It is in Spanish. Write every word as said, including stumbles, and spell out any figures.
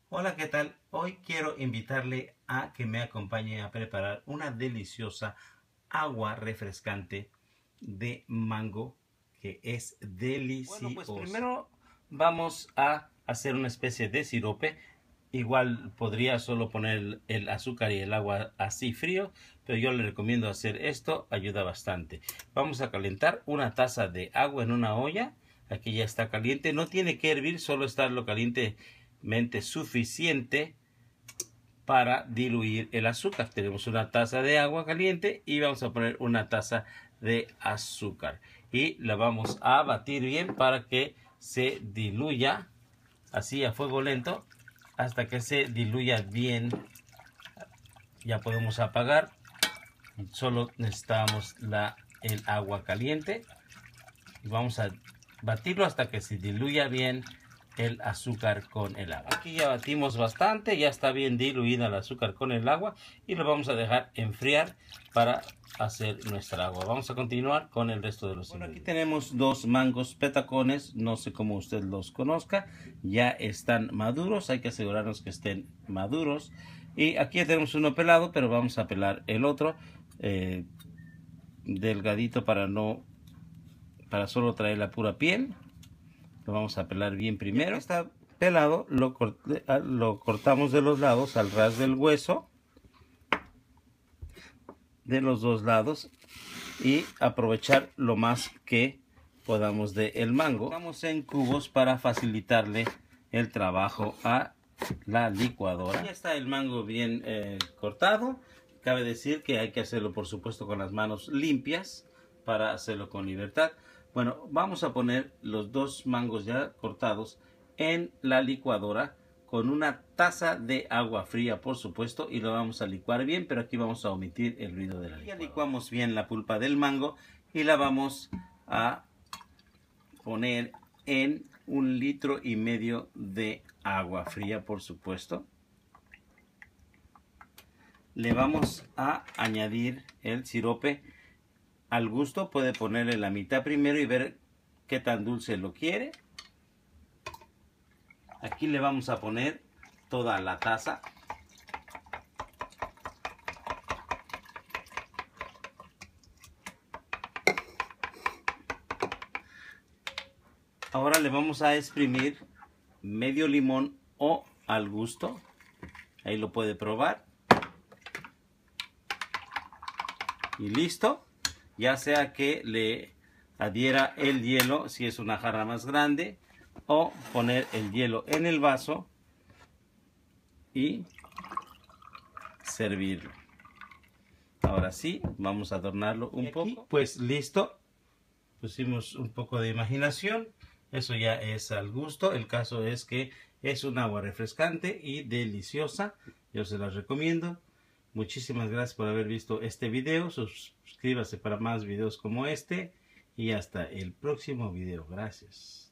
Hola, ¿qué tal? Hoy quiero invitarle a que me acompañe a preparar una deliciosa agua refrescante de mango que es deliciosa. Bueno, pues primero vamos a hacer una especie de sirope. Igual podría solo poner el azúcar y el agua así frío, pero yo le recomiendo hacer esto, ayuda bastante. Vamos a calentar una taza de agua en una olla. Aquí ya está caliente, no tiene que hervir, solo estarlo calientemente suficiente para diluir el azúcar. Tenemos una taza de agua caliente y vamos a poner una taza de azúcar y la vamos a batir bien para que se diluya así a fuego lento hasta que se diluya bien. Ya podemos apagar, solo necesitamos la, el agua caliente y vamos a batirlo hasta que se diluya bien el azúcar con el agua. Aquí ya batimos bastante, ya está bien diluida el azúcar con el agua y lo vamos a dejar enfriar para hacer nuestra agua. Vamos a continuar con el resto de los bueno, ingredientes. Aquí tenemos dos mangos petacones, no sé cómo usted los conozca, ya están maduros, hay que asegurarnos que estén maduros. Y aquí ya tenemos uno pelado, pero vamos a pelar el otro eh, delgadito para no para solo traer la pura piel. Lo vamos a pelar bien primero. Está pelado, lo, cort lo cortamos de los lados al ras del hueso, de los dos lados, y aprovechar lo más que podamos de el mango. Vamos en cubos para facilitarle el trabajo a la licuadora. Ya está el mango bien eh, cortado. Cabe decir que hay que hacerlo, por supuesto, con las manos limpias para hacerlo con libertad. Bueno, vamos a poner los dos mangos ya cortados en la licuadora con una taza de agua fría, por supuesto, y lo vamos a licuar bien, pero aquí vamos a omitir el ruido de la licuadora. Ya licuamos bien la pulpa del mango y la vamos a poner en un litro y medio de agua fría, por supuesto. Le vamos a añadir el sirope al gusto. Puede ponerle la mitad primero y ver qué tan dulce lo quiere. Aquí le vamos a poner toda la taza. Ahora le vamos a exprimir medio limón o al gusto. Ahí lo puede probar. Y listo. Ya sea que le adhiera el hielo si es una jarra más grande, o poner el hielo en el vaso y servirlo. Ahora sí, vamos a adornarlo un poco. Pues listo, pusimos un poco de imaginación, eso ya es al gusto. El caso es que es un agua refrescante y deliciosa, yo se las recomiendo. Muchísimas gracias por haber visto este video, suscríbase para más videos como este y hasta el próximo video. Gracias.